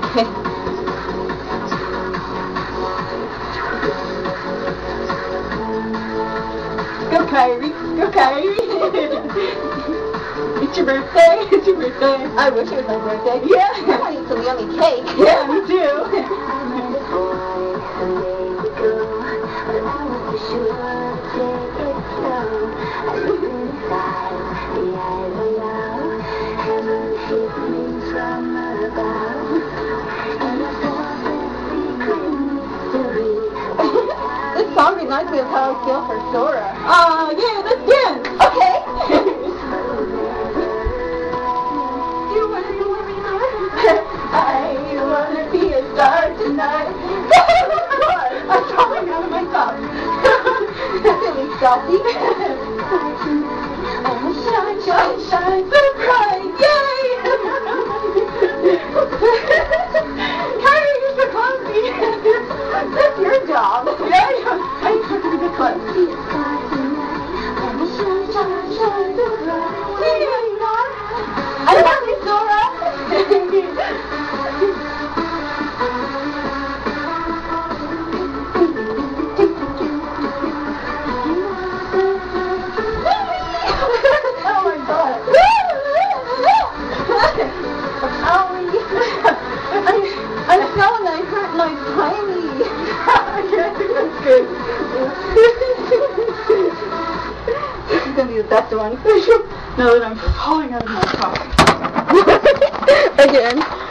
Go Kyrie, go Kyrie. It's your birthday, it's your birthday. I wish it was my birthday. Yeah. I want to eat some yummy cake. Yeah, me too. This song reminds me of how I feel for Sora. Yeah, let's dance. Okay. I wanna be a star tonight. I'm falling out of my top. Silly selfie. I'm shine, shine, shine so bright. Yay! Kyrie, you're so clumsy. That's your job. Yeah, I expect to be this close. I love you, Sora. Oh my god. I'm smelling and I hurt my tiny. Okay, I think that's good. This is gonna be the best one. Now that I'm falling out of my top. Again.